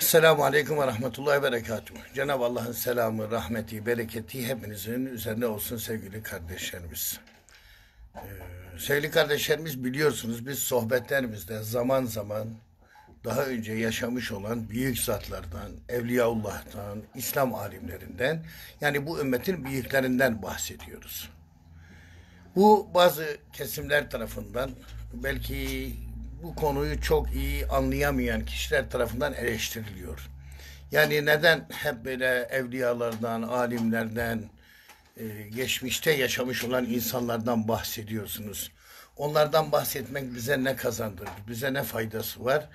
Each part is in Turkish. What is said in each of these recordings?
Esselamu Aleyküm ve Rahmetullahi ve Berekatuhu. Cenab-ı Allah'ın selamı, rahmeti, bereketi hepinizin üzerine olsun sevgili kardeşlerimiz. Sevgili kardeşlerimiz, biliyorsunuz biz sohbetlerimizde zaman zaman daha önce yaşamış olan büyük zatlardan, Evliyaullah'tan, İslam alimlerinden, yani bu ümmetin büyüklerinden bahsediyoruz. Bu bazı kesimler tarafından belki bu konuyu çok iyi anlayamayan kişiler tarafından eleştiriliyor. Yani neden hep böyle evliyalardan, alimlerden, geçmişte yaşamış olan insanlardan bahsediyorsunuz? Onlardan bahsetmek bize ne kazandırır, bize ne faydası var?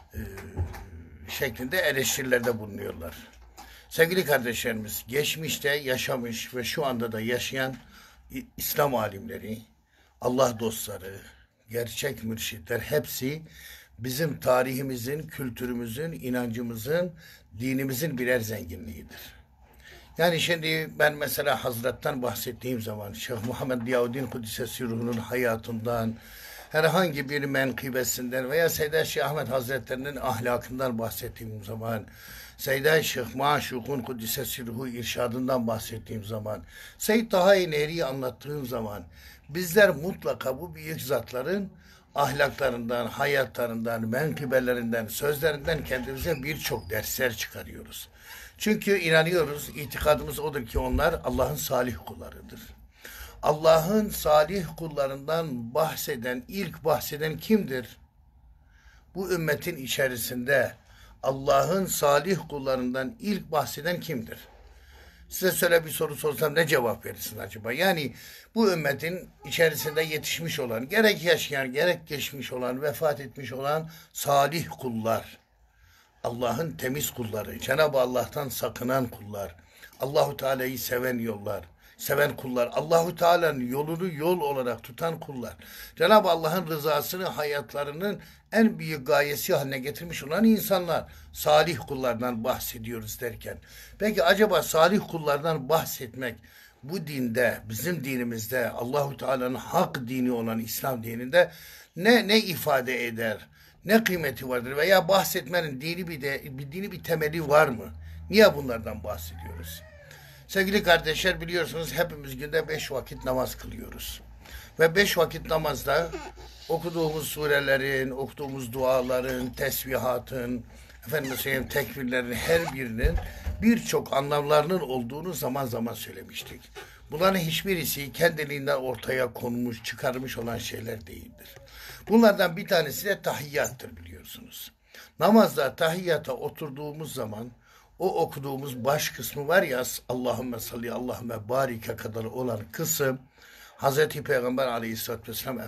Şeklinde eleştirilerde bulunuyorlar. Sevgili kardeşlerimiz, geçmişte yaşamış ve şu anda da yaşayan İslam alimleri, Allah dostları, gerçek mürşitler hepsi bizim tarihimizin, kültürümüzün, inancımızın, dinimizin birer zenginliğidir. Yani şimdi ben mesela Hazret'ten bahsettiğim zaman Şeyh Muhammed Ziauddin Kuddisesi Ruhu'nun hayatından, herhangi bir menkıbesinden veya Seyyid Şeyh Ahmet Hazretleri'nin ahlakından bahsettiğim zaman, Seyyid Şeyh Maşukun Kuddisesi Ruhu irşadından bahsettiğim zaman, Seyyid Taha-i Nehri'yi anlattığım zaman bizler mutlaka bu büyük zatların ahlaklarından, hayatlarından, menkıbelerinden, sözlerinden kendimize birçok dersler çıkarıyoruz. Çünkü inanıyoruz, itikadımız odur ki onlar Allah'ın salih kullarıdır. Allah'ın salih kullarından ilk bahseden kimdir? Bu ümmetin içerisinde Allah'ın salih kullarından ilk bahseden kimdir? Size şöyle bir soru sorsam ne cevap verirsin acaba? Yani bu ümmetin içerisinde yetişmiş olan, gerek yaşayan, gerek geçmiş olan, vefat etmiş olan salih kullar, Allah'ın temiz kulları, Cenab-ı Allah'tan sakınan kullar, Allahu Teala'yı seven kullar, Allahu Teala'nın yolunu yol olarak tutan kullar, Cenab-ı Allah'ın rızasını hayatlarının en büyük gayesi haline getirmiş olan insanlar, salih kullardan bahsediyoruz derken. Peki acaba salih kullardan bahsetmek bu dinde, bizim dinimizde, Allahu Teala'nın hak dini olan İslam dininde ne ifade eder? Ne kıymeti vardır veya bahsetmenin dini bir temeli var mı? Niye bunlardan bahsediyoruz? Sevgili kardeşler, biliyorsunuz hepimiz günde 5 vakit namaz kılıyoruz. Ve 5 vakit namazda okuduğumuz surelerin, okuduğumuz duaların, tesbihatın, tekbirlerin her birinin birçok anlamlarının olduğunu zaman zaman söylemiştik. Bunların hiçbirisi kendiliğinden ortaya konmuş, çıkarmış olan şeyler değildir. Bunlardan bir tanesi de tahiyyattır, biliyorsunuz. Namazda tahiyyata oturduğumuz zaman o okuduğumuz baş kısmı var ya, Allahümme salli Allahümme barike kadar olan kısım, Hazreti Peygamber Aleyhisselatü Vesselam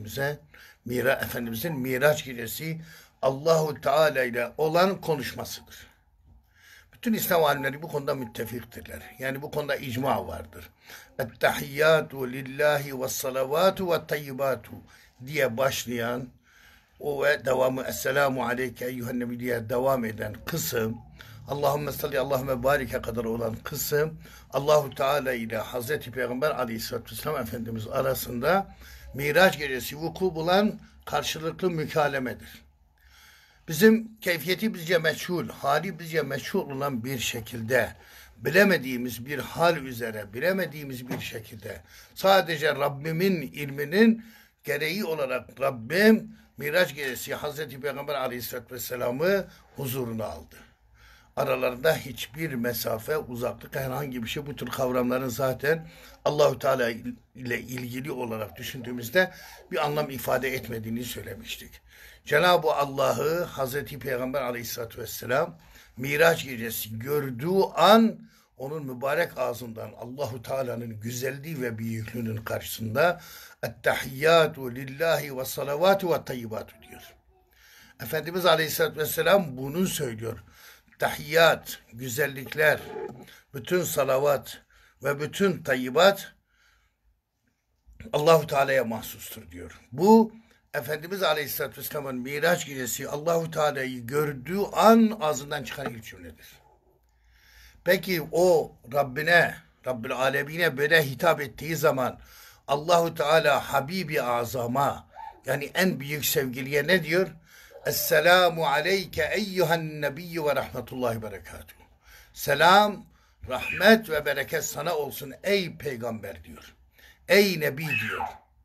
Efendimizin Miraç gecesi Allahu Teala ile olan konuşmasıdır. Bütün İslam alimleri bu konuda müttefiktirler. Yani bu konuda icma vardır. Ettehiyyatu lillahi ve salavatu ve tayyibatu diye başlayan o ve devamı Esselamu aleyke eyyühen nebi diye devam eden kısım, Allahümme salli Allahümme barike kadar olan kısım, Allahu Teala ile Hazreti Peygamber Aleyhisselatü Vesselam Efendimiz arasında Miraç gecesi vuku bulan karşılıklı mükalemedir. Bizim keyfiyeti bizce meçhul, hali bizce meçhul olan bir şekilde, bilemediğimiz bir hal üzere, bilemediğimiz bir şekilde, sadece Rabbimin ilminin gereği olarak Rabbim Miraç gecesi Hazreti Peygamber Aleyhisselatü Vesselam'ı huzuruna aldı. Aralarında hiçbir mesafe, uzaklık, herhangi bir şey, bu tür kavramların zaten Allahu Teala ile ilgili olarak düşündüğümüzde bir anlam ifade etmediğini söylemiştik. Cenab-ı Allah'ı Hazreti Peygamber Aleyhisselatü Vesselam Miraç gecesi gördüğü an onun mübarek ağzından Allahu Teala'nın güzelliği ve büyüklüğünün karşısında ettehiyyatu lillahi ve salavatu ve tayyibatu diyor. Efendimiz Aleyhisselatü Vesselam bunu söylüyor. Tahiyyat, güzellikler, bütün salavat ve bütün tayyibat Allahu Teala'ya mahsustur diyor. Bu Efendimiz Aleyhisselatü Vesselam'ın Miraç gecesi Allahu Teala'yı gördüğü an ağzından çıkan ilk cümledir. Peki o Rabbül Alemine böyle hitap ettiği zaman Allahu Teala Habibi Azam'a, yani en büyük sevgiliye ne diyor? Esselamu aleyke eyyühen nebiyyü ve rahmetullahi berekatuhu. Selam, rahmet ve bereket sana olsun ey peygamber diyor. Ey nebi diyor.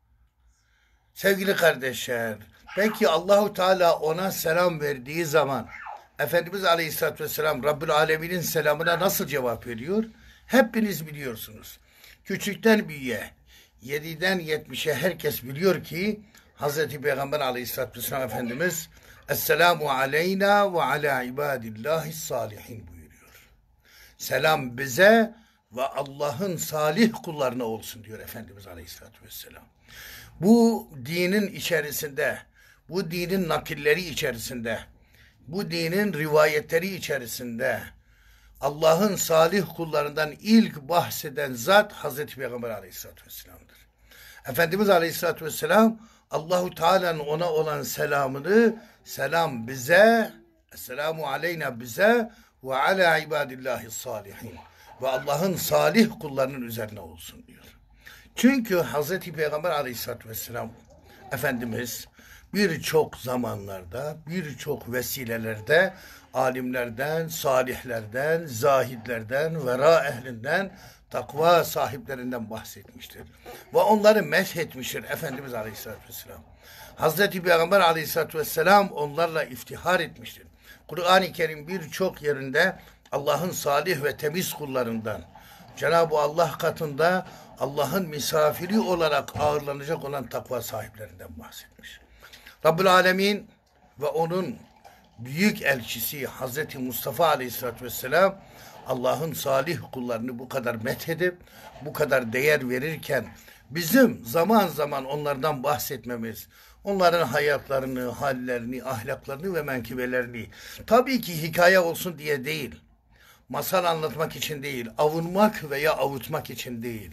Sevgili kardeşler, peki Allahu Teala ona selam verdiği zaman Efendimiz Aleyhisselatü Vesselam Rabbül Alemin'in selamına nasıl cevap veriyor? Hepiniz biliyorsunuz. Küçükten büyüğe, 7'den 70'e herkes biliyor ki Hazreti Peygamber Aleyhisselatü Vesselam Efendimiz Esselamu aleyna ve ala ibadillahi salihin buyuruyor. Selam bize ve Allah'ın salih kullarına olsun diyor Efendimiz Aleyhisselatü Vesselam. Bu dinin içerisinde, bu dinin nakilleri içerisinde, bu dinin rivayetleri içerisinde Allah'ın salih kullarından ilk bahseden zat Hazreti Peygamber Aleyhisselatü Vesselam'dır. Efendimiz Aleyhisselatü Vesselam Allahu Teala'nın ona olan selamını selam bize, Esselamu aleyna bize ve ala ibadillahi salihin ve Allah'ın salih kullarının üzerine olsun diyor. Çünkü Hazreti Peygamber Aleyhisselatü Vesselam Efendimiz birçok zamanlarda, birçok vesilelerde alimlerden, salihlerden, zahidlerden, vera ehlinden, takva sahiplerinden bahsetmiştir. Ve onları meshetmiştir Efendimiz Aleyhisselatü Vesselam. Hazreti Peygamber Aleyhisselatü Vesselam onlarla iftihar etmiştir. Kur'an-ı Kerim birçok yerinde Allah'ın salih ve temiz kullarından, Cenab-ı Allah katında Allah'ın misafiri olarak ağırlanacak olan takva sahiplerinden bahsetmiş. Rabbül Alemin ve onun büyük elçisi Hazreti Mustafa Aleyhisselatü Vesselam Allah'ın salih kullarını bu kadar methedip bu kadar değer verirken bizim zaman zaman onlardan bahsetmemiz, onların hayatlarını, hallerini, ahlaklarını ve menkıbelerini tabii ki hikaye olsun diye değil, masal anlatmak için değil, avunmak veya avutmak için değil,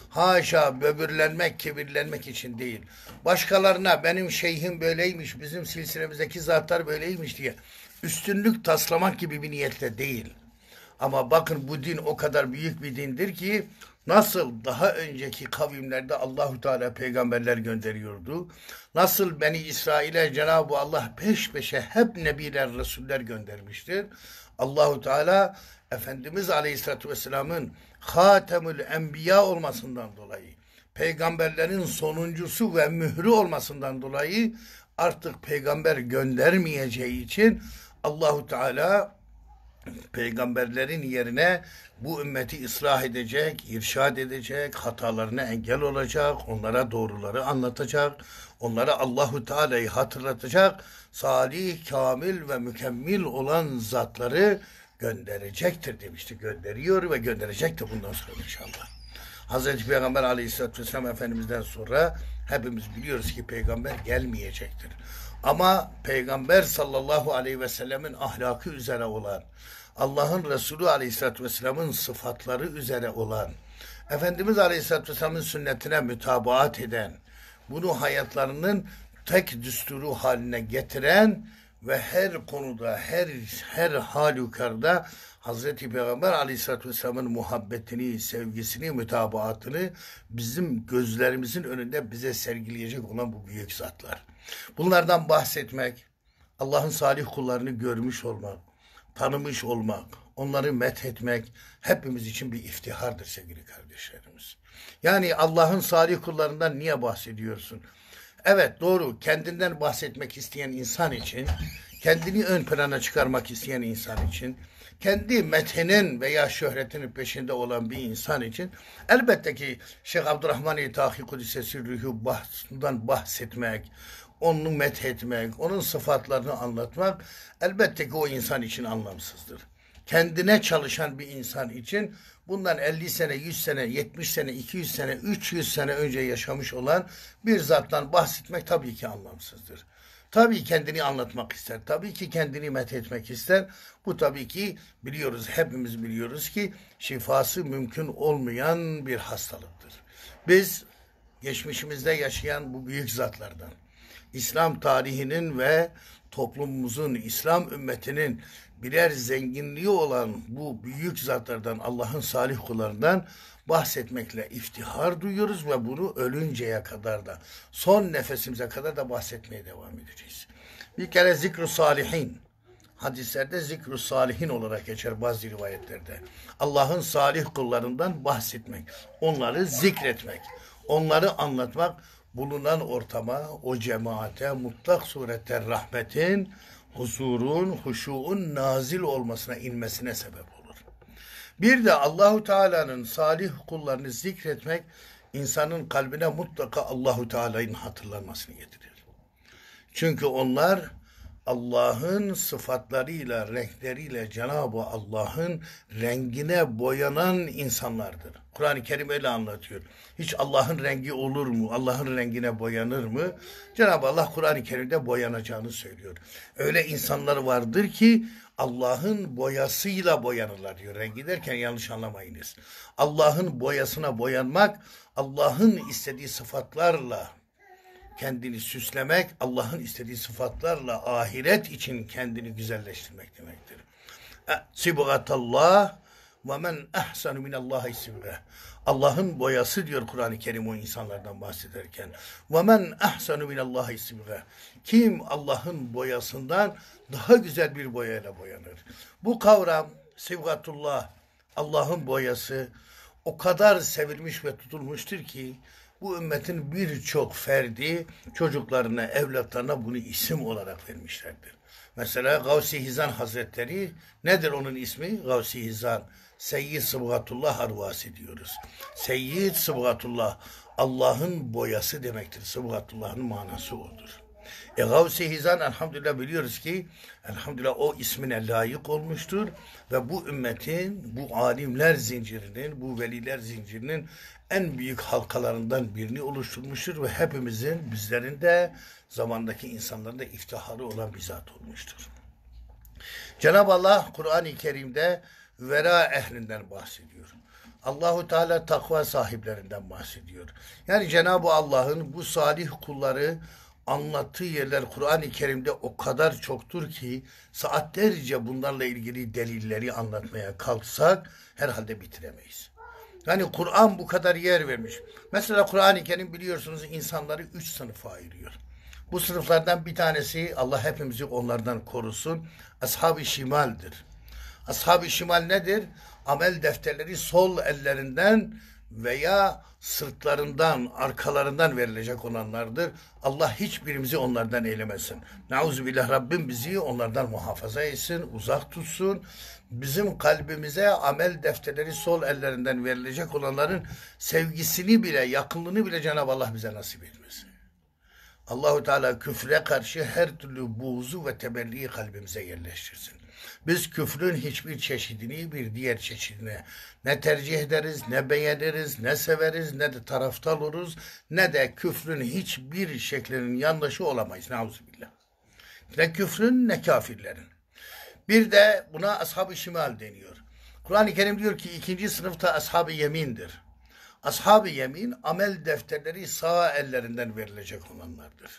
haşa böbürlenmek, kibirlenmek için değil, başkalarına benim şeyhim böyleymiş, bizim silsilemizdeki zatlar böyleymiş diye üstünlük taslamak gibi bir niyetle değil. Ama bakın bu din o kadar büyük bir dindir ki nasıl daha önceki kavimlerde Allahu Teala peygamberler gönderiyordu. Nasıl Beni İsrail'e Cenab-ı Allah peş peşe hep nebiler, resuller göndermiştir. Allahu Teala Efendimiz Aleyhisselatü Vesselam'ın Hatemül Enbiya olmasından dolayı, peygamberlerin sonuncusu ve mührü olmasından dolayı artık peygamber göndermeyeceği için Allahu Teala peygamberlerin yerine bu ümmeti ıslah edecek, irşad edecek, hatalarına engel olacak, onlara doğruları anlatacak, onlara Allahu Teala'yı hatırlatacak, salih, kamil ve mükemmel olan zatları gönderecektir demişti. Gönderiyor ve gönderecektir bundan sonra inşallah. Hazreti Peygamber Aleyhisselatü Vesselam Efendimiz'den sonra hepimiz biliyoruz ki peygamber gelmeyecektir. Ama Peygamber sallallahu aleyhi ve sellemin ahlakı üzere olan, Allah'ın Resulü Aleyhisselatü Vesselam'ın sıfatları üzere olan, Efendimiz Aleyhisselatü Vesselam'ın sünnetine mütabaat eden, bunu hayatlarının tek düsturu haline getiren ve her konuda, her halükarda Hazreti Peygamber Aleyhisselatü Vesselam'ın muhabbetini, sevgisini, mütabaatını bizim gözlerimizin önünde bize sergileyecek olan bu büyük zatlar. Bunlardan bahsetmek, Allah'ın salih kullarını görmüş olmak, tanımış olmak, onları methetmek hepimiz için bir iftihardır sevgili kardeşlerimiz. Yani Allah'ın salih kullarından niye bahsediyorsun? Evet doğru, kendinden bahsetmek isteyen insan için, kendini ön plana çıkarmak isteyen insan için, kendi methinin veya şöhretinin peşinde olan bir insan için elbette ki Şeyh Abdurrahman-ı Tahi Kudüs'e ruhundan bahsetmek, onu methetmek, onun sıfatlarını anlatmak elbette ki o insan için anlamsızdır. Kendine çalışan bir insan için bundan 50 sene, 100 sene, 70 sene, 200 sene, 300 sene önce yaşamış olan bir zattan bahsetmek tabii ki anlamsızdır. Tabii kendini anlatmak ister. Tabii ki kendini methetmek ister. Bu tabii ki biliyoruz, hepimiz biliyoruz ki şifası mümkün olmayan bir hastalıktır. Biz geçmişimizde yaşayan bu büyük zatlardan, İslam tarihinin ve toplumumuzun, İslam ümmetinin birer zenginliği olan bu büyük zatlardan, Allah'ın salih kullarından bahsetmekle iftihar duyuyoruz ve bunu ölünceye kadar da, son nefesimize kadar da bahsetmeye devam edeceğiz. Bir kere zikr-ı salihin. Hadislerde zikr-ı salihin olarak geçer bazı rivayetlerde. Allah'ın salih kullarından bahsetmek, onları zikretmek, onları anlatmak, bulunan ortama, o cemaate mutlak surette rahmetin, huzurun, huşuğun nazil olmasına, inmesine sebep olur. Bir de Allahu Teala'nın salih kullarını zikretmek, insanın kalbine mutlaka Allahu Teala'nın hatırlanmasını getirir. Çünkü onlar Allah'ın sıfatlarıyla, renkleriyle Cenab-ı Allah'ın rengine boyanan insanlardır. Kur'an-ı Kerim öyle anlatıyor. Hiç Allah'ın rengi olur mu? Allah'ın rengine boyanır mı? Cenab-ı Allah Kur'an-ı Kerim'de boyanacağını söylüyor. Öyle insanlar vardır ki Allah'ın boyasıyla boyanırlar diyor. Rengi derken yanlış anlamayınız. Allah'ın boyasına boyanmak, Allah'ın istediği sıfatlarla kendini süslemek, Allah'ın istediği sıfatlarla ahiret için kendini güzelleştirmek demektir. Sibgatallah ve men ahsanu minallahi sibgah. Allah'ın boyası diyor Kur'an-ı Kerim o insanlardan bahsederken. Ve men ahsanu minallahi sibgah. Kim Allah'ın boyasından daha güzel bir boyayla boyanır. Bu kavram sibgatullah, Allah'ın boyası o kadar sevilmiş ve tutulmuştur ki bu ümmetin birçok ferdi çocuklarına, evlatlarına bunu isim olarak vermişlerdir. Mesela Gavs-i Hizan Hazretleri nedir onun ismi? Gavs-i Hizan. Seyyid Sıbgatullah Arvasi diyoruz. Seyyid Sıbgatullah Allah'ın boyası demektir. Sıbgatullah'ın manası odur. Gavs-i Hizan elhamdülillah biliyoruz ki elhamdülillah o ismine layık olmuştur ve bu ümmetin, bu alimler zincirinin, bu veliler zincirinin en büyük halkalarından birini oluşturmuştur ve hepimizin, bizlerin de zamandaki insanların da iftiharı olan bir zat olmuştur. Cenab-ı Allah Kur'an-ı Kerim'de vera ehlinden bahsediyor. Allahu Teala takva sahiplerinden bahsediyor. Yani Cenab-ı Allah'ın bu salih kulları anlattığı yerler Kur'an-ı Kerim'de o kadar çoktur ki saatlerce bunlarla ilgili delilleri anlatmaya kalksak herhalde bitiremeyiz. Yani Kur'an bu kadar yer vermiş. Mesela Kur'an-ı Kerim biliyorsunuz insanları 3 sınıfa ayırıyor. Bu sınıflardan bir tanesi Allah hepimizi onlardan korusun. Ashab-ı şimaldir. Ashab-ı şimal nedir? Amel defterleri sol ellerinden veya sırtlarından, arkalarından verilecek olanlardır. Allah hiçbirimizi onlardan eylemesin. Nauzubillah, Rabbim bizi onlardan muhafaza etsin, uzak tutsun. Bizim kalbimize amel defterleri sol ellerinden verilecek olanların sevgisini bile, yakınlığını bile Cenab-ı Allah bize nasip etmesin. Allahu Teala küfre karşı her türlü buğzu ve temelliyi kalbimize yerleştirsin. Biz küfrün hiçbir çeşidini bir diğer çeşidine ne tercih ederiz, ne beğeniriz, ne severiz, ne de taraftar oluruz, ne de küfrün hiçbir şeklinin yandaşı olamayız. Nauzubillah. Ne küfrün ne kafirlerin. Bir de buna ashab-ı şimal deniyor. Kur'an-ı Kerim diyor ki ikinci sınıfta ashab-ı yemindir. Ashab-ı yemin amel defterleri sağ ellerinden verilecek olanlardır.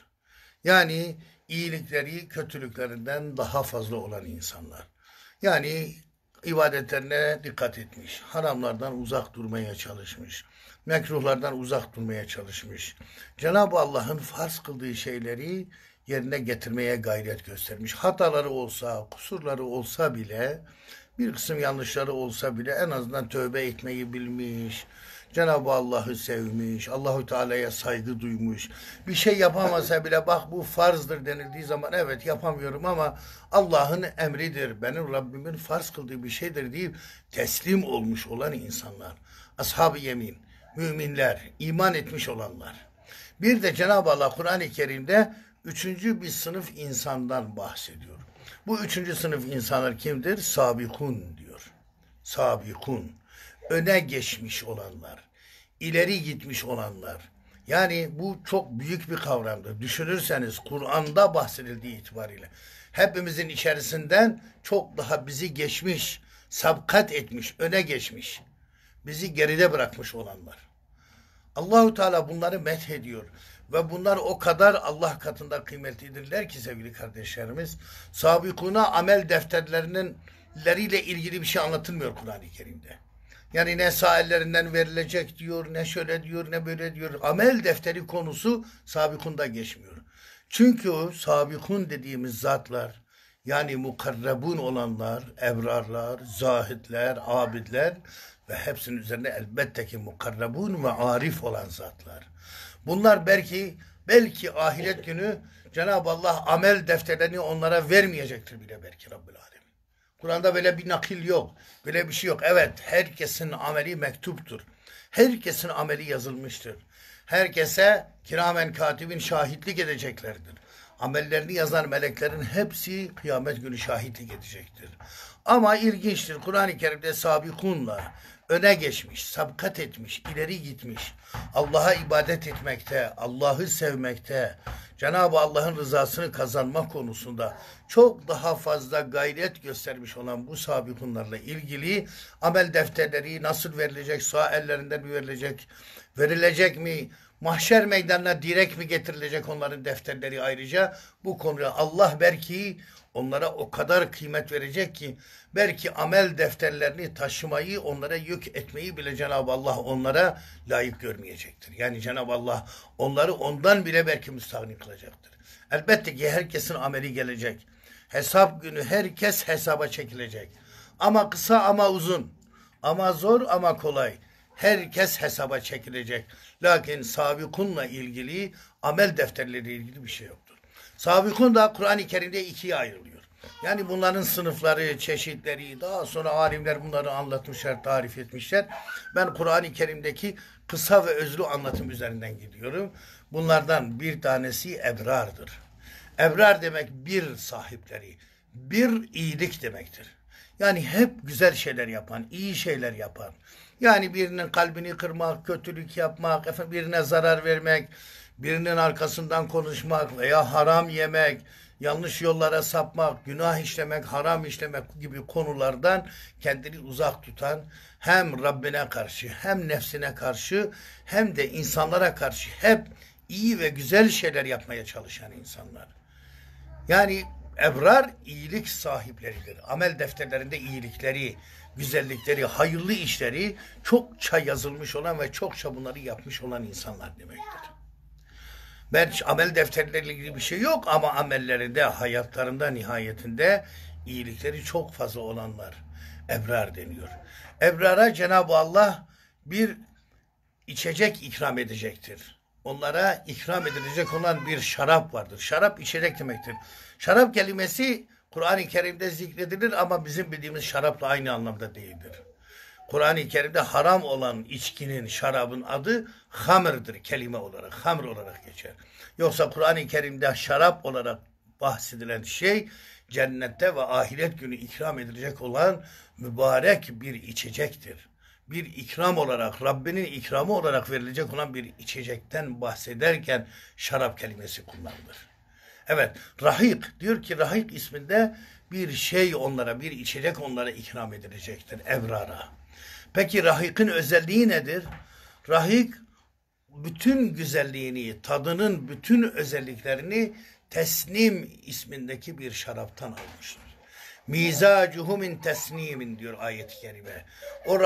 Yani iyilikleri kötülüklerinden daha fazla olan insanlar. Yani ibadetlerine dikkat etmiş, haramlardan uzak durmaya çalışmış, mekruhlardan uzak durmaya çalışmış. Cenab-ı Allah'ın farz kıldığı şeyleri yerine getirmeye gayret göstermiş. Hataları olsa, kusurları olsa bile, bir kısım yanlışları olsa bile en azından tövbe etmeyi bilmiş. Cenab-ı Allah'ı sevmiş, Allahu Teala'ya saygı duymuş. Bir şey yapamasa bile bak bu farzdır denildiği zaman evet yapamıyorum ama Allah'ın emridir, benim Rabbimin farz kıldığı bir şeydir deyip teslim olmuş olan insanlar. Ashab-ı yemin, müminler, iman etmiş olanlar. Bir de Cenab-ı Allah Kur'an-ı Kerim'de üçüncü bir sınıf insandan bahsediyor. Bu üçüncü sınıf insanlar kimdir? Sabikun diyor. Sabikun. Öne geçmiş olanlar, ileri gitmiş olanlar. Yani bu çok büyük bir kavramdır. Düşünürseniz Kur'an'da bahsedildiği itibariyle hepimizin içerisinden çok daha bizi geçmiş, sabkat etmiş, öne geçmiş, bizi geride bırakmış olanlar. Allahu Teala bunları methediyor ve bunlar o kadar Allah katında kıymetlidirler ki sevgili kardeşlerimiz, sabikuna amel defterleriyle ilgili bir şey anlatılmıyor Kur'an-ı Kerim'de. Yani ne sağ ellerinden verilecek diyor, ne şöyle diyor, ne böyle diyor. Amel defteri konusu sabikunda geçmiyor. Çünkü o sabikun dediğimiz zatlar, yani mukarrebun olanlar, ebrarlar, zahitler, abidler ve hepsinin üzerinde elbette ki mukarrebun ve arif olan zatlar. Bunlar belki ahiret günü Cenab-ı Allah amel defterlerini onlara vermeyecektir bile belki Rabbül Alemin. Kur'an'da böyle bir nakil yok. Böyle bir şey yok. Evet, herkesin ameli mektuptur. Herkesin ameli yazılmıştır. Herkese kiramen katibin şahitlik edeceklerdir. Amellerini yazan meleklerin hepsi kıyamet günü şahitlik edecektir. Ama ilginçtir. Kur'an-ı Kerim'de sabikunla öne geçmiş, sabkat etmiş, ileri gitmiş. Allah'a ibadet etmekte, Allah'ı sevmekte, Cenab-ı Allah'ın rızasını kazanmak konusunda çok daha fazla gayret göstermiş olan bu sabikunlarla ilgili amel defterleri nasıl verilecek, sağ ellerinden mi verilecek mi, mahşer meydanına direkt mi getirilecek onların defterleri ayrıca, bu konuya Allah belki onlara o kadar kıymet verecek ki belki amel defterlerini taşımayı, onlara yük etmeyi bile Cenab-ı Allah onlara layık görmeyecektir. Yani Cenab-ı Allah onları ondan bile belki müstahni kılacaktır. Elbette ki herkesin ameli gelecek. Hesap günü herkes hesaba çekilecek. Ama kısa ama uzun, ama zor ama kolay. Herkes hesaba çekilecek. Lakin sabikunla ilgili amel defterleriyle ilgili bir şey yoktur. Sabikun da Kur'an-ı Kerim'de ikiye ayrılıyor. Yani bunların sınıfları, çeşitleri, daha sonra alimler bunları anlatmışlar, tarif etmişler. Ben Kur'an-ı Kerim'deki kısa ve özlü anlatım üzerinden gidiyorum. Bunlardan bir tanesi ebrardır. Ebrar demek bir sahipleri, bir iyilik demektir. Yani hep güzel şeyler yapan, iyi şeyler yapan. Yani birinin kalbini kırmak, kötülük yapmak, birine zarar vermek, birinin arkasından konuşmak veya haram yemek, yanlış yollara sapmak, günah işlemek, haram işlemek gibi konulardan kendini uzak tutan, hem Rabbine karşı, hem nefsine karşı, hem de insanlara karşı hep iyi ve güzel şeyler yapmaya çalışan insanlar. Yani ebrar iyilik sahipleridir. Amel defterlerinde iyilikleri, güzellikleri, hayırlı işleri çokça yazılmış olan ve çokça bunları yapmış olan insanlar demektir. Amel defterleriyle ilgili bir şey yok ama amellerinde, hayatlarında nihayetinde iyilikleri çok fazla olanlar ebrar deniyor. Ebrara Cenab-ı Allah bir içecek ikram edecektir. Onlara ikram edilecek olan bir şarap vardır. Şarap içecek demektir. Şarap kelimesi Kur'an-ı Kerim'de zikredilir ama bizim bildiğimiz şarapla aynı anlamda değildir. Kur'an-ı Kerim'de haram olan içkinin, şarabın adı hamırdır kelime olarak, hamr olarak geçer. Yoksa Kur'an-ı Kerim'de şarap olarak bahsedilen şey cennette ve ahiret günü ikram edilecek olan mübarek bir içecektir. Bir ikram olarak, Rabbinin ikramı olarak verilecek olan bir içecekten bahsederken şarap kelimesi kullanılır. Evet, rahik diyor ki rahik isminde bir şey onlara, bir içecek onlara ikram edilecektir ebrara. Peki rahik'in özelliği nedir? Rahik bütün güzelliğini, tadının bütün özelliklerini tesnim ismindeki bir şaraptan almıştır. Mizacuhu min tesnimin diyor ayet-i kerime. O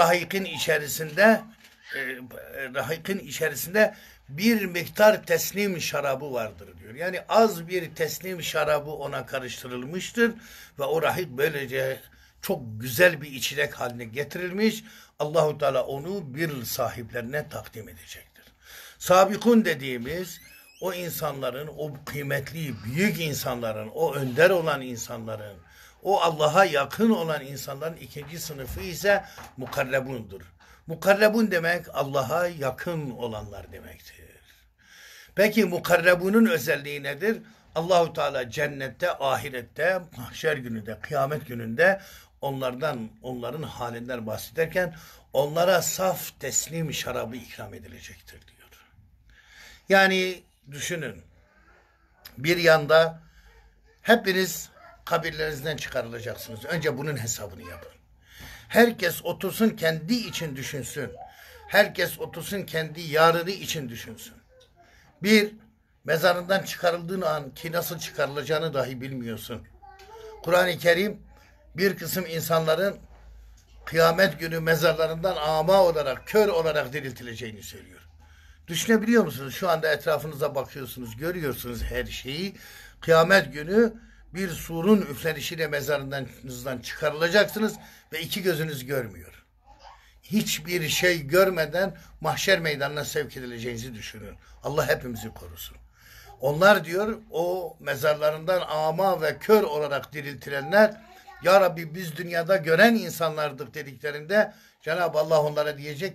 rahikin içerisinde bir miktar tesnim şarabı vardır diyor. Yani az bir tesnim şarabı ona karıştırılmıştır ve o rahik böylece çok güzel bir içecek haline getirilmiş. Allahu Teala onu bir sahiplerine takdim edecektir. Sabikun dediğimiz o insanların, o kıymetli büyük insanların, o önder olan insanların, o Allah'a yakın olan insanların ikinci sınıfı ise mukarrebundur. Mukarrebun demek Allah'a yakın olanlar demektir. Peki mukarrebunun özelliği nedir? Allahu Teala cennette, ahirette, mahşer gününde, kıyamet gününde onların halinden bahsederken onlara saf teslim şarabı ikram edilecektir diyor. Yani düşünün, bir yanda hepiniz kabirlerinizden çıkarılacaksınız. Önce bunun hesabını yapın. Herkes otursun kendi için düşünsün. Herkes otursun kendi yarını için düşünsün. Bir, mezarından çıkarıldığın an ki nasıl çıkarılacağını dahi bilmiyorsun. Kur'an-ı Kerim bir kısım insanların kıyamet günü mezarlarından ama olarak, kör olarak diriltileceğini söylüyor. Düşünebiliyor musunuz? Şu anda etrafınıza bakıyorsunuz, görüyorsunuz her şeyi. Kıyamet günü bir surun üflenişiyle mezarınızdan çıkarılacaksınız ve iki gözünüz görmüyor. Hiçbir şey görmeden mahşer meydanına sevk edileceğinizi düşünün. Allah hepimizi korusun. Onlar diyor o mezarlarından ama ve kör olarak diriltilenler, ya Rabbi biz dünyada gören insanlardık dediklerinde Cenab-ı Allah onlara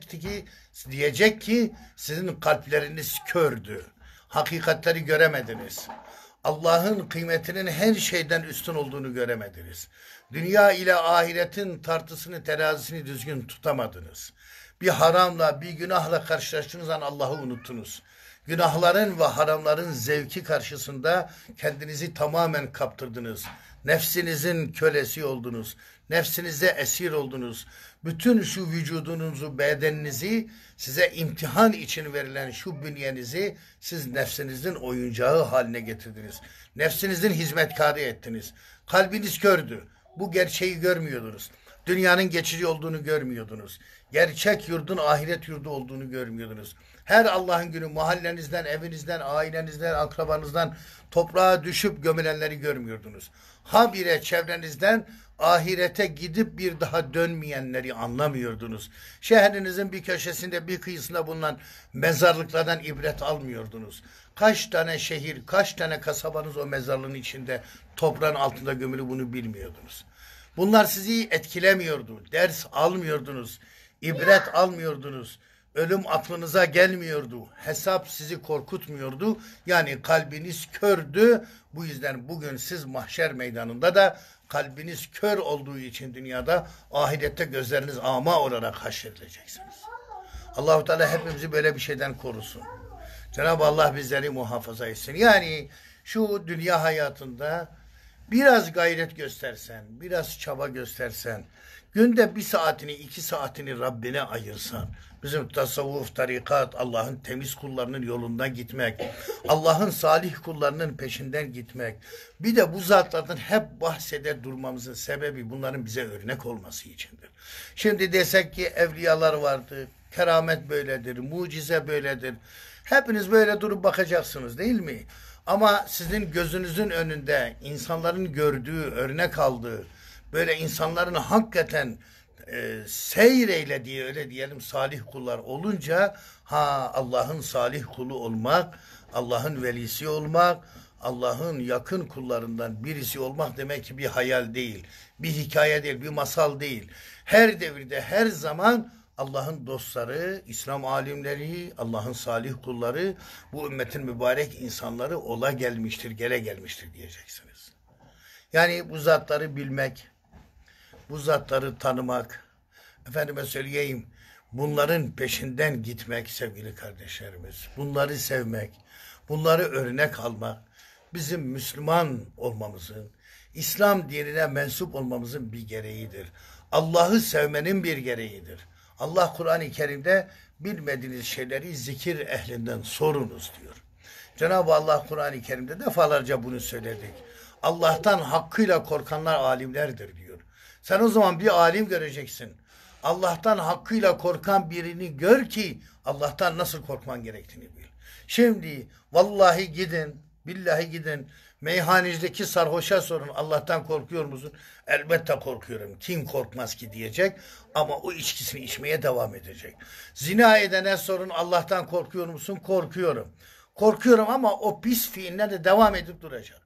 diyecek ki sizin kalpleriniz kördü. Hakikatleri göremediniz. Allah'ın kıymetinin her şeyden üstün olduğunu göremediniz. Dünya ile ahiretin tartısını, terazisini düzgün tutamadınız. Bir haramla, bir günahla karşılaştığınız an Allah'ı unuttunuz. Günahların ve haramların zevki karşısında kendinizi tamamen kaptırdınız. Nefsinizin kölesi oldunuz. Nefsinize esir oldunuz. Bütün şu vücudunuzu, bedeninizi, size imtihan için verilen şu bünyenizi siz nefsinizin oyuncağı haline getirdiniz. Nefsinizin hizmetkarı ettiniz. Kalbiniz kördü. Bu gerçeği görmüyordunuz. Dünyanın geçici olduğunu görmüyordunuz. Gerçek yurdun ahiret yurdu olduğunu görmüyordunuz. Her Allah'ın günü mahallenizden, evinizden, ailenizden, akrabanızdan toprağa düşüp gömülenleri görmüyordunuz. Habire çevrenizden ahirete gidip bir daha dönmeyenleri anlamıyordunuz. Şehrinizin bir köşesinde, bir kıyısında bulunan mezarlıklardan ibret almıyordunuz. Kaç tane şehir, kaç tane kasabanız o mezarlığın içinde, toprağın altında gömülü, bunu bilmiyordunuz. Bunlar sizi etkilemiyordu. Ders almıyordunuz. İbret almıyordunuz. Ölüm aklınıza gelmiyordu. Hesap sizi korkutmuyordu. Yani kalbiniz kördü. Bu yüzden bugün siz mahşer meydanında da kalbiniz kör olduğu için dünyada, ahirette gözleriniz ama olarak haşredileceksiniz. Allah-u Teala hepimizi böyle bir şeyden korusun. Cenab-ı Allah bizleri muhafaza etsin. Yani şu dünya hayatında biraz gayret göstersen, biraz çaba göstersen, günde 1 saatini, 2 saatini Rabbine ayırsan, bizim tasavvuf, tarikat, Allah'ın temiz kullarının yolundan gitmek, Allah'ın salih kullarının peşinden gitmek, bir de bu zatlardan hep bahsede durmamızın sebebi bunların bize örnek olması içindir. Şimdi desek ki evliyalar vardı, keramet böyledir, mucize böyledir. Hepiniz böyle durup bakacaksınız değil mi? Ama sizin gözünüzün önünde insanların gördüğü, örnek aldığı, böyle insanların hakikaten seyreylediği, öyle diyelim, salih kullar olunca, Allah'ın salih kulu olmak, Allah'ın velisi olmak, Allah'ın yakın kullarından birisi olmak demek ki bir hayal değil, bir hikaye değil, bir masal değil. Her devirde, her zaman Allah'ın dostları, İslam alimleri, Allah'ın salih kulları, bu ümmetin mübarek insanları ola gelmiştir, gele gelmiştir diyeceksiniz. Yani bu zatları bilmek, bu zatları tanımak, efendime söyleyeyim, bunların peşinden gitmek sevgili kardeşlerimiz, bunları sevmek, bunları örnek almak, bizim Müslüman olmamızın, İslam dinine mensup olmamızın bir gereğidir. Allah'ı sevmenin bir gereğidir. Allah Kur'an-ı Kerim'de bilmediğiniz şeyleri zikir ehlinden sorunuz diyor. Cenab-ı Allah Kur'an-ı Kerim'de defalarca bunu söyledik. Allah'tan hakkıyla korkanlar alimlerdir diyor. Sen o zaman bir alim göreceksin. Allah'tan hakkıyla korkan birini gör ki Allah'tan nasıl korkman gerektiğini bil. Şimdi vallahi gidin, billahi gidin, meyhanenizdeki sarhoşa sorun, Allah'tan korkuyor musun? Elbette korkuyorum. Kim korkmaz ki diyecek ama o içkisini içmeye devam edecek. Zina edene sorun, Allah'tan korkuyor musun? Korkuyorum. Korkuyorum ama o pis fiiline de devam edip duracak.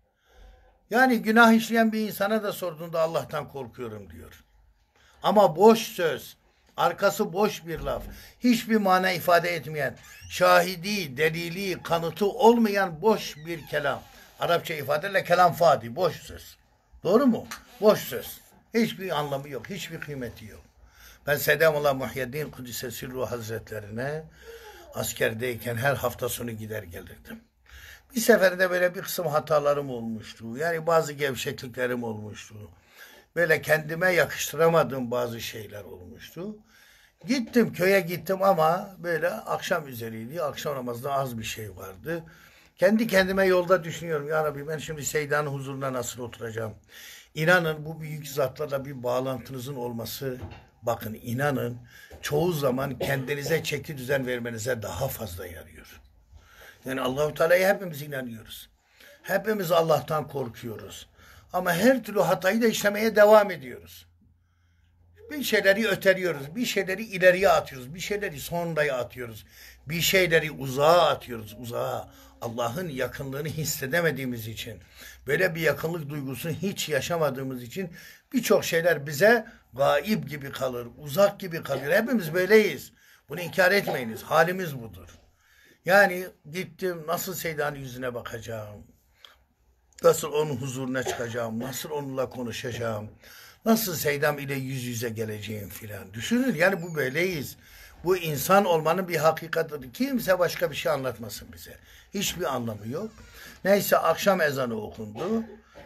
Yani günah işleyen bir insana da sorduğunda Allah'tan korkuyorum diyor. Ama boş söz, arkası boş bir laf, hiçbir mana ifade etmeyen, şahidi, delili, kanıtı olmayan boş bir kelam. Arapça ifadeyle kelam fadi, boş söz. Doğru mu? Boş söz. Hiçbir anlamı yok, hiçbir kıymeti yok. Ben Sedemullah Muhyiddin Kudüs'e Sirru Hazretlerine askerdeyken her hafta sonu gider gelirdim. Bir seferde böyle bir kısım hatalarım olmuştu. Yani bazı gevşekliklerim olmuştu. Böyle kendime yakıştıramadığım bazı şeyler olmuştu. Gittim, köye gittim ama böyle akşam üzeriydi. Akşam namazında az bir şey vardı. Kendi kendime yolda düşünüyorum. Ya Rabbi, ben şimdi Seyyida'nın huzuruna nasıl oturacağım? İnanın bu büyük zatlarla bir bağlantınızın olması bakın inanın çoğu zaman kendinize çeki düzen vermenize daha fazla yarıyor. Yani Allahu Teala'ya hepimiz inanıyoruz. Hepimiz Allah'tan korkuyoruz. Ama her türlü hatayı da işlemeye devam ediyoruz. Bir şeyleri öteliyoruz, bir şeyleri ileriye atıyoruz, bir şeyleri sonraya atıyoruz, bir şeyleri uzağa atıyoruz, uzağa. Allah'ın yakınlığını hissedemediğimiz için, böyle bir yakınlık duygusunu hiç yaşamadığımız için birçok şeyler bize gaib gibi kalır, uzak gibi kalır. Hepimiz böyleyiz. Bunu inkar etmeyiniz. Halimiz budur. Yani gittim nasıl Seyda'nın yüzüne bakacağım, nasıl onun huzuruna çıkacağım, nasıl onunla konuşacağım, nasıl Seydam ile yüz yüze geleceğim filan. Düşünün yani bu böyleyiz. Bu insan olmanın bir hakikatidir. Kimse başka bir şey anlatmasın bize. Hiçbir anlamı yok. Neyse akşam ezanı okundu.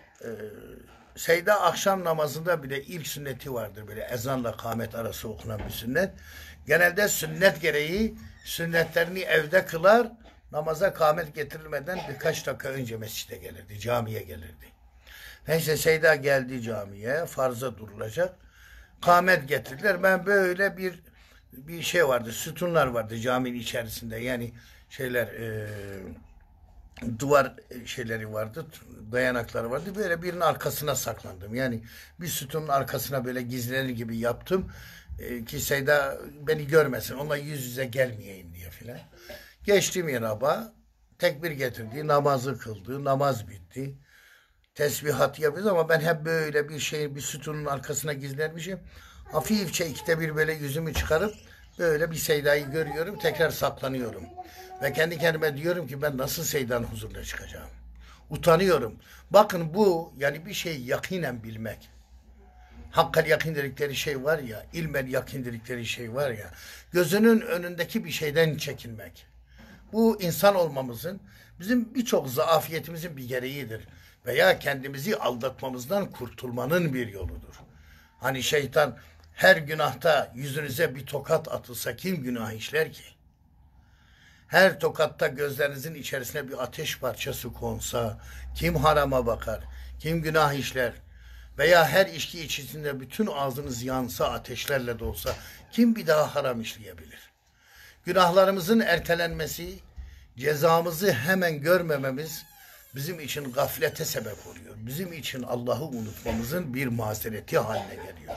Seyda akşam namazında bile ilk sünneti vardır. Böyle ezanla kâmet arası okunan bir sünnet. Genelde sünnet gereği sünnetlerini evde kılar. Namaza kâmet getirilmeden birkaç dakika önce mescide gelirdi. Camiye gelirdi. Neyse Seyda geldi camiye. Farza durulacak. Kâmet getirdiler. Ben böyle bir şey vardı. Sütunlar vardı caminin içerisinde. Yani şeyler duvar şeyleri vardı. Dayanakları vardı. Böyle birinin arkasına saklandım. Yani bir sütunun arkasına böyle gizlenir gibi yaptım. Ki Seyda beni görmesin. Onunla yüz yüze gelmeyeyim diye filan. Geçtim yanaba. Tekbir getirdi. Namazı kıldı. Namaz bitti. Tesbihat yapıyoruz ama ben hep böyle bir sütunun arkasına gizlenmişim. Hafifçe ikide bir böyle yüzümü çıkarıp böyle bir Seyda'yı görüyorum. Tekrar saklanıyorum. Ve kendi kendime diyorum ki ben nasıl Seyda'nın huzuruna çıkacağım? Utanıyorum. Bakın bu yani bir şeyi yakinen bilmek. Hakkal yakin dedikleri şey var ya, ilmel yakin dedikleri şey var ya, gözünün önündeki bir şeyden çekinmek. Bu insan olmamızın, bizim birçok zaafiyetimizin bir gereğidir. Veya kendimizi aldatmamızdan kurtulmanın bir yoludur. Hani şeytan her günahta yüzünüze bir tokat atılsa kim günah işler ki? Her tokatta gözlerinizin içerisine bir ateş parçası konsa kim harama bakar? Kim günah işler? Veya her içki içisinde bütün ağzınız yansa ateşlerle de olsa kim bir daha haram işleyebilir? Günahlarımızın ertelenmesi, cezamızı hemen görmememiz bizim için gaflete sebep oluyor. Bizim için Allah'ı unutmamızın bir mazereti haline geliyor.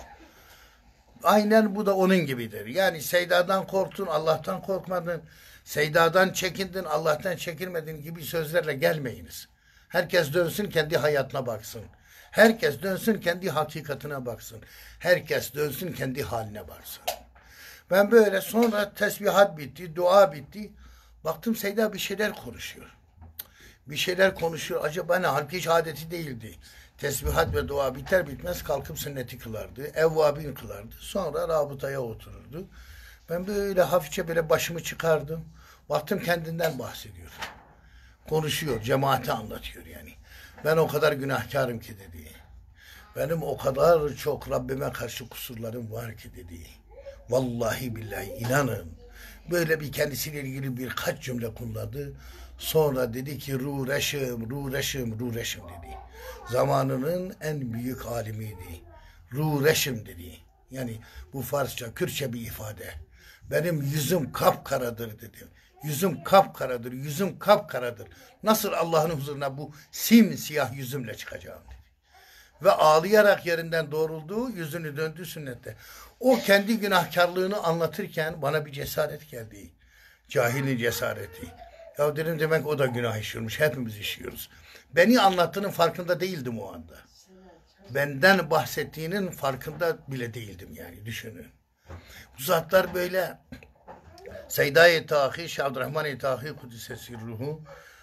Aynen bu da onun gibidir. Yani Seyda'dan korktun, Allah'tan korkmadın. Seyda'dan çekindin, Allah'tan çekinmedin gibi sözlerle gelmeyiniz. Herkes dönsün kendi hayatına baksın. Herkes dönsün kendi hakikatine baksın. Herkes dönsün kendi haline baksın. Ben böyle sonra tesbihat bitti, dua bitti. Baktım Seyda bir şeyler konuşuyor. Bir şeyler konuşuyor. Acaba ne? Halbuki hiç adeti değildi. Tesbihat ve dua biter bitmez kalkıp sünneti kılardı. Evvabin kılardı. Sonra rabıtaya otururdu. Ben böyle hafifçe böyle başımı çıkardım. Baktım kendinden bahsediyor. Konuşuyor. Cemaate anlatıyor yani. Ben o kadar günahkarım ki dedi. Benim o kadar çok Rabbime karşı kusurlarım var ki dedi. Vallahi billahi inanın. Böyle bir kendisiyle ilgili birkaç cümle kullandı. Sonra dedi ki rureşim, rureşim, rureşim dedi. Zamanının en büyük alimiydi. Rureşim dedi. Yani bu Farsça, Kürtçe bir ifade. Benim yüzüm kapkaradır dedi. Yüzüm kapkaradır, yüzüm kapkaradır. Nasıl Allah'ın huzuruna bu simsiyah yüzümle çıkacağım dedi. Ve ağlayarak yerinden doğruldu, yüzünü döndü sünnette. O kendi günahkarlığını anlatırken bana bir cesaret geldi. Cahilin cesareti. Ya dedim demek o da günah işiyormuş. Hepimiz işiyoruz. Beni anlattığının farkında değildim o anda. Benden bahsettiğinin farkında bile değildim yani düşünün. Bu zatlar böyle Seyda-i Tahi, Şabdurrahman-i Tahi Kudüs'e ruhu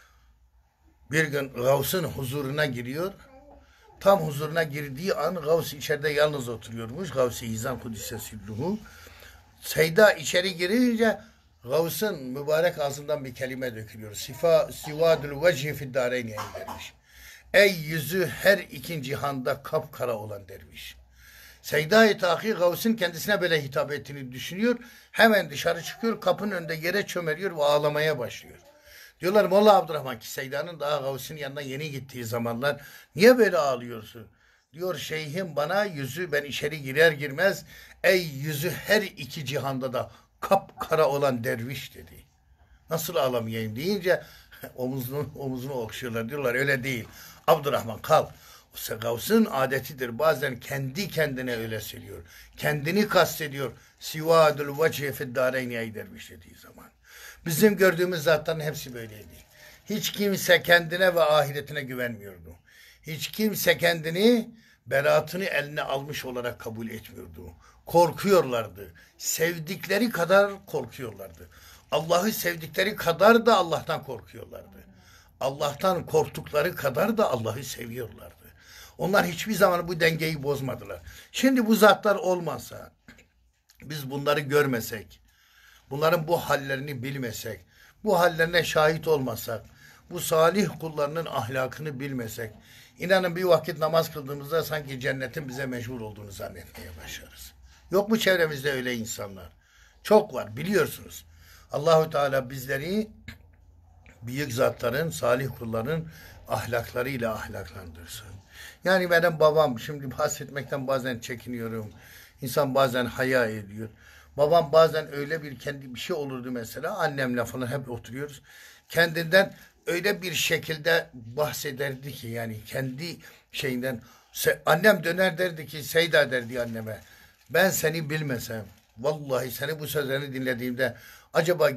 bir gün Gavs'ın huzuruna giriyor. Tam huzuruna girdiği an Gavs içeride yalnız oturuyormuş. Gavs-ı İzan Kudüs'e ruhu. Seyda içeri girince Gavs'ın mübarek ağzından bir kelime dökülüyor. Sivadül vecihi fiddâreyni derviş. Ey yüzü her iki cihanda kapkara olan derviş. Seyda-i Tahi Gavs'ın kendisine böyle hitap ettiğini düşünüyor. Hemen dışarı çıkıyor. Kapının önünde yere çömeliyor ve ağlamaya başlıyor. Diyorlar Molla Abdurrahman ki Seyda'nın daha Gavs'ın yanına yeni gittiği zamanlar niye böyle ağlıyorsun? Diyor şeyhim bana yüzü ben içeri girer girmez ey yüzü her iki cihanda da kapkara olan derviş dedi. Nasıl ağlamayayım deyince omuzunu okşuyorlar. Diyorlar öyle değil. Abdurrahman kal. O Gavs'ın adetidir. Bazen kendi kendine öyle söylüyor. Kendini kastediyor. Sivadul vecihe fiddâreyni ey derviş dediği zaman. Bizim gördüğümüz zatların hepsi böyleydi. Hiç kimse kendine ve ahiretine güvenmiyordu. Hiç kimse kendini beraatını eline almış olarak kabul etmiyordu. Korkuyorlardı. Sevdikleri kadar korkuyorlardı. Allah'ı sevdikleri kadar da Allah'tan korkuyorlardı. Allah'tan korktukları kadar da Allah'ı seviyorlardı. Onlar hiçbir zaman bu dengeyi bozmadılar. Şimdi bu zatlar olmasa, biz bunları görmesek, bunların bu hallerini bilmesek, bu hallerine şahit olmasak, bu salih kullarının ahlakını bilmesek, inanın bir vakit namaz kıldığımızda sanki cennetin bize mecbur olduğunu zannetmeye başlarız. Yok mu çevremizde öyle insanlar? Çok var biliyorsunuz. Allahu Teala bizleri büyük zatların, salih kulların ahlaklarıyla ahlaklandırsın. Yani benim babam, şimdi bahsetmekten bazen çekiniyorum. İnsan bazen haya ediyor. Babam bazen öyle bir şey olurdu mesela. Annemle falan hep oturuyoruz. Kendinden öyle bir şekilde bahsederdi ki yani kendi şeyinden. Annem döner derdi ki Seyda derdi anneme. Ben seni bilmesem vallahi seni bu sözlerini dinlediğimde acaba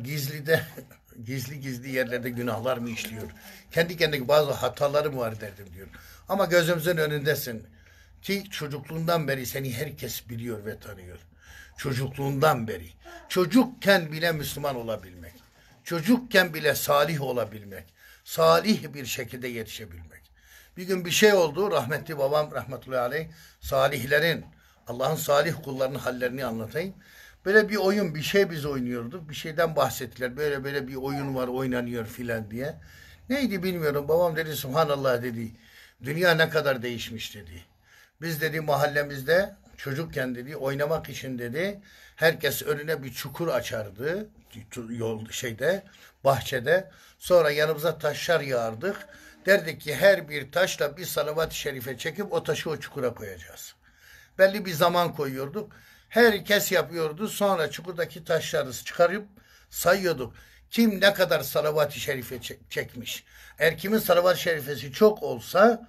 gizli yerlerde günahlar mı işliyor? Kendi kendine bazı hataları mı var derdim diyor. Ama gözümüzün önündesin ki çocukluğundan beri seni herkes biliyor ve tanıyor. Çocukluğundan beri. Çocukken bile Müslüman olabilmek. Çocukken bile salih olabilmek. Salih bir şekilde yetişebilmek. Bir gün bir şey oldu. Rahmetli babam rahmetullahi aleyh salihlerin, Allah'ın salih kullarının hallerini anlatayım. Böyle bir oyun, bir şey biz oynuyorduk. Bir şeyden bahsettiler. Böyle bir oyun var, oynanıyor filan diye. Neydi bilmiyorum. Babam dedi Subhanallah dedi. Dünya ne kadar değişmiş dedi. Biz dedi mahallemizde çocukken dedi oynamak için dedi herkes önüne bir çukur açardı. Yol bahçede. Sonra yanımıza taşlar yağardık. Derdik ki her bir taşla bir salavat-ı şerife çekip o taşı o çukura koyacağız. Belli bir zaman koyuyorduk. Herkes yapıyordu. Sonra çukurdaki taşları çıkarıp sayıyorduk. Kim ne kadar salavat-ı şerife çekmiş. Eğer kimin salavat-ı şerifesi çok olsa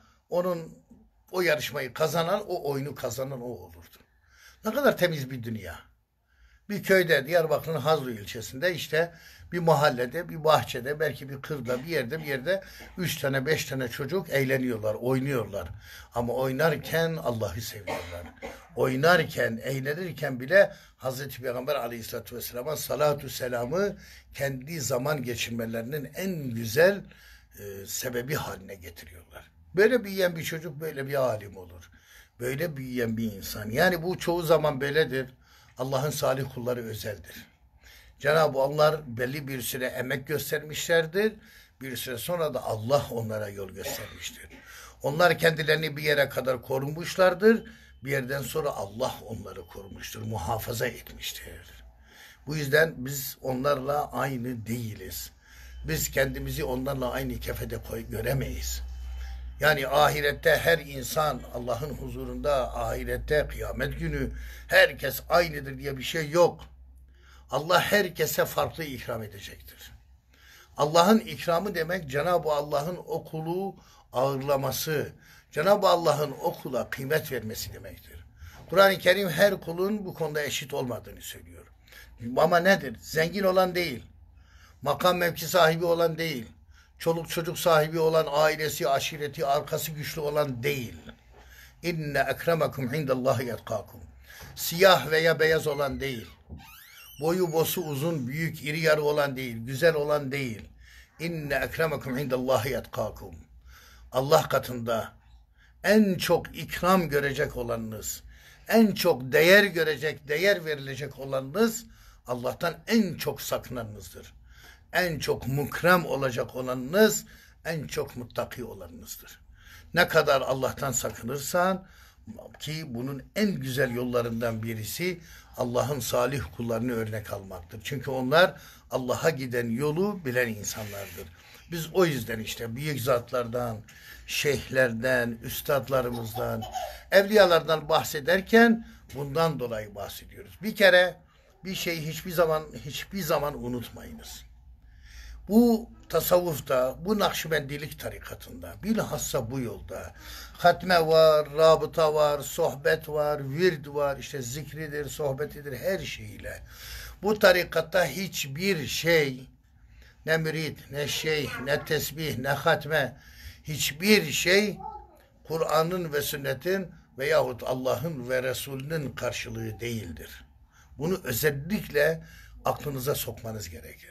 o yarışmayı kazanan, o oyunu kazanan o olurdu. Ne kadar temiz bir dünya. Bir köyde, Diyarbakır'ın Hazlı ilçesinde işte bir mahallede, bir bahçede, belki bir kırda, bir yerde 3 tane, 5 tane çocuk eğleniyorlar, oynuyorlar. Ama oynarken Allah'ı seviyorlar. Oynarken, eğlenirken bile Hazreti Peygamber Aleyhisselatü Vesselam'a salatu selamı kendi zaman geçirmelerinin en güzel sebebi haline getiriyorlar. Böyle büyüyen bir çocuk böyle bir alim olur. Böyle büyüyen bir insan. Yani bu çoğu zaman böyledir. Allah'ın salih kulları özeldir. Cenab-ı Allah belli bir süre emek göstermişlerdir. Bir süre sonra da Allah onlara yol göstermiştir. Onlar kendilerini bir yere kadar korumuşlardır. Bir yerden sonra Allah onları korumuştur, muhafaza etmiştir. Bu yüzden biz onlarla aynı değiliz. Biz kendimizi onlarla aynı kefede göremeyiz. Yani ahirette her insan Allah'ın huzurunda, ahirette kıyamet günü herkes aynıdır diye bir şey yok. Allah herkese farklı ikram edecektir. Allah'ın ikramı demek Cenab-ı Allah'ın o kulu ağırlaması, Cenab-ı Allah'ın o kula kıymet vermesi demektir. Kur'an-ı Kerim her kulun bu konuda eşit olmadığını söylüyor. Ama nedir? Zengin olan değil, makam mevki sahibi olan değil, çoluk çocuk sahibi olan, ailesi, aşireti, arkası güçlü olan değil. İnne ekremekum indallahi yetkakum. Siyah veya beyaz olan değil. Boyu bosu uzun, büyük, iri yarı olan değil, güzel olan değil. İnne ekremekum indallahi yetkakum. Allah katında en çok ikram görecek olanınız, en çok değer görecek, değer verilecek olanınız Allah'tan en çok sakınanınızdır. En çok mukrem olacak olanınız, en çok muttaki olanınızdır. Ne kadar Allah'tan sakınırsan ki bunun en güzel yollarından birisi Allah'ın salih kullarını örnek almaktır. Çünkü onlar Allah'a giden yolu bilen insanlardır. Biz o yüzden işte büyük zatlardan, şeyhlerden, üstadlarımızdan, evliyalardan bahsederken bundan dolayı bahsediyoruz. Bir kere bir şeyi hiçbir zaman unutmayınız. Bu tasavvufta, bu Nakşibendilik tarikatında, bilhassa bu yolda hatme var, rabıta var, sohbet var, vird var, işte zikridir, sohbetidir, her şeyiyle. Bu tarikatta hiçbir şey, ne mürid, ne şeyh, ne tesbih, ne hatme, hiçbir şey Kur'an'ın ve sünnetin veyahut Allah'ın ve Resulünün karşılığı değildir. Bunu özellikle aklınıza sokmanız gerekir.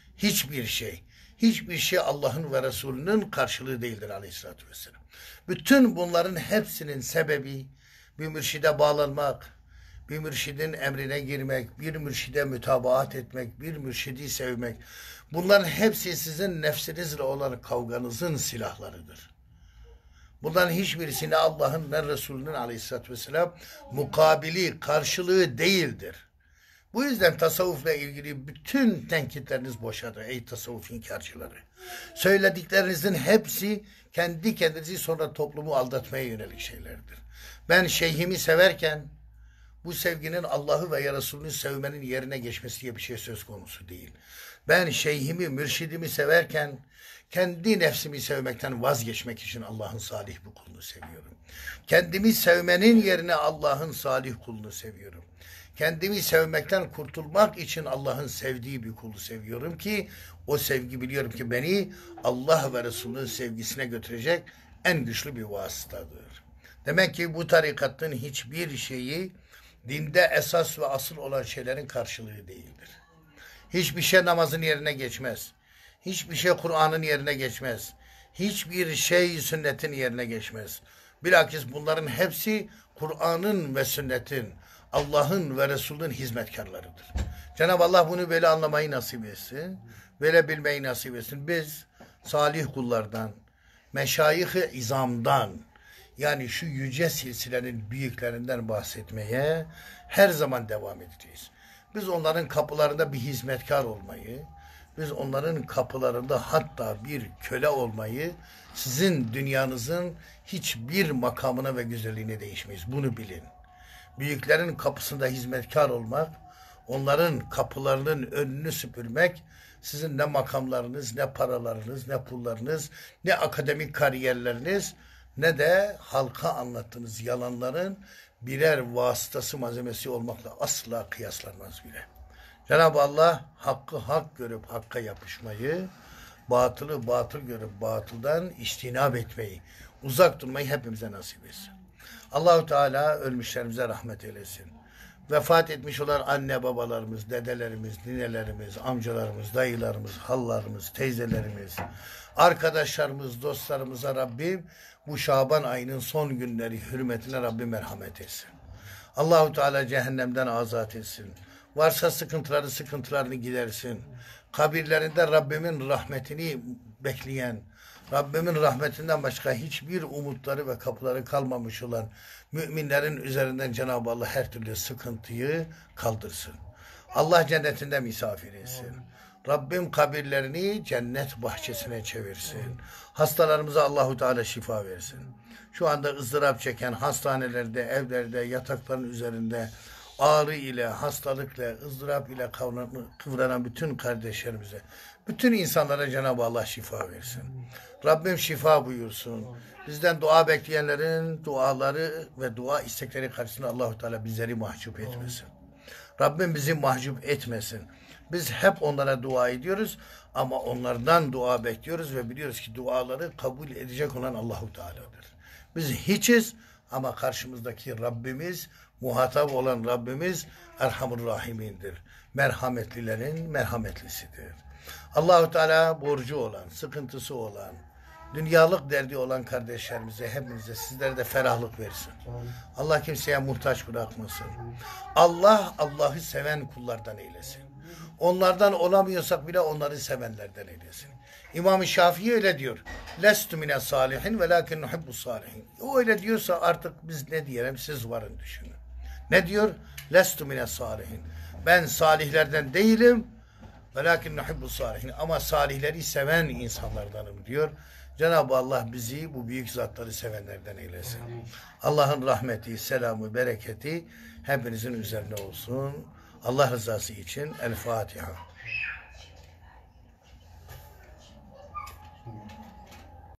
Hiçbir şey Allah'ın ve Resulünün karşılığı değildir aleyhissalatü vesselam. Bütün bunların hepsinin sebebi bir mürşide bağlanmak, bir mürşidin emrine girmek, bir mürşide mütabaat etmek, bir mürşidi sevmek. Bunların hepsi sizin nefsinizle olan kavganızın silahlarıdır. Bunların hiçbirisi ne Allah'ın ne Resulünün aleyhissalatü vesselam mukabili, karşılığı değildir. Bu yüzden tasavvufla ilgili bütün tenkitleriniz boşadır ey tasavvuf inkarcıları. Söylediklerinizin hepsi kendi kendinizi sonra toplumu aldatmaya yönelik şeylerdir. Ben şeyhimi severken bu sevginin Allah'ı ve Resulünü sevmenin yerine geçmesi diye bir şey söz konusu değil. Ben şeyhimi, mürşidimi severken kendi nefsimi sevmekten vazgeçmek için Allah'ın salih bir kulunu seviyorum. Kendimi sevmenin yerine Allah'ın salih kulunu seviyorum. Kendimi sevmekten kurtulmak için Allah'ın sevdiği bir kulu seviyorum ki o sevgi biliyorum ki beni Allah ve Resulünün sevgisine götürecek en güçlü bir vasıtadır. Demek ki bu tarikatın hiçbir şeyi dinde esas ve asıl olan şeylerin karşılığı değildir. Hiçbir şey namazın yerine geçmez. Hiçbir şey Kur'an'ın yerine geçmez. Hiçbir şey sünnetin yerine geçmez. Bilakis bunların hepsi Kur'an'ın ve sünnetin, Allah'ın ve Resul'ün hizmetkarlarıdır. Cenab-ı Allah bunu böyle anlamayı nasip etsin. Böyle bilmeyi nasip etsin. Biz salih kullardan, meşayih-i izamdan, yani şu yüce silsilenin büyüklerinden bahsetmeye her zaman devam edeceğiz. Biz onların kapılarında bir hizmetkar olmayı, biz onların kapılarında hatta bir köle olmayı, sizin dünyanızın hiçbir makamına ve güzelliğine değişmeyiz. Bunu bilin. Büyüklerin kapısında hizmetkar olmak, onların kapılarının önünü süpürmek, sizin ne makamlarınız, ne paralarınız, ne pullarınız, ne akademik kariyerleriniz, ne de halka anlattığınız yalanların birer vasıtası, malzemesi olmakla asla kıyaslanmaz bile. Cenab-ı Allah hakkı hak görüp hakka yapışmayı, batılı batıl görüp batıldan içtinab etmeyi, uzak durmayı hepimize nasip etsin. Allahu Teala ölmüşlerimize rahmet eylesin. Vefat etmiş olan anne babalarımız, dedelerimiz, ninelerimiz, amcalarımız, dayılarımız, hallarımız, teyzelerimiz, arkadaşlarımız, dostlarımıza Rabbim bu Şaban ayının son günleri hürmetine Rabbim merhamet etsin. Allahu Teala cehennemden azat etsin. Varsa sıkıntılarını gidersin. Kabirlerinde Rabbimin rahmetini bekleyen, Rabbimin rahmetinden başka hiçbir umutları ve kapıları kalmamış olan müminlerin üzerinden Cenab-ı Allah her türlü sıkıntıyı kaldırsın. Allah cennetinde misafir etsin. Rabbim kabirlerini cennet bahçesine çevirsin. Hastalarımıza Allahu Teala şifa versin. Şu anda ızdırap çeken hastanelerde, evlerde, yatakların üzerinde ağrı ile, hastalıkla, ızdırap ile kıvranan bütün kardeşlerimize, bütün insanlara Cenab-ı Allah şifa versin. Rabbim şifa buyursun. Bizden dua bekleyenlerin duaları ve dua istekleri karşısında Allahu Teala bizleri mahcup etmesin. Rabbim bizi mahcup etmesin. Biz hep onlara dua ediyoruz ama onlardan dua bekliyoruz ve biliyoruz ki duaları kabul edecek olan Allahu Teala'dır. Biz hiçiz ama karşımızdaki Rabbimiz, muhatap olan Rabbimiz Erhamur Rahim'indir. Merhametlilerin merhametlisidir. Allahu Teala borcu olan, sıkıntısı olan, dünyalık derdi olan kardeşlerimize, hepimize, sizlere de ferahlık versin. Allah kimseye muhtaç bırakmasın. Allah, Allah'ı seven kullardan eylesin. Onlardan olamıyorsak bile onları sevenlerden eylesin. İmam-ı Şafii öyle diyor. Lestu mine salihin velakin nuhibbu salihin. O öyle diyorsa artık biz ne diyelim, siz varın düşünün. Ne diyor? Lestu mine salihin. Ben salihlerden değilim Velakin nuhibbus salihin. Ama salihleri seven insanlardanım diyor. Cenab-ı Allah bizi bu büyük zatları sevenlerden eylesin. Allah'ın rahmeti, selamı, bereketi hepinizin üzerine olsun. Allah rızası için El Fatiha.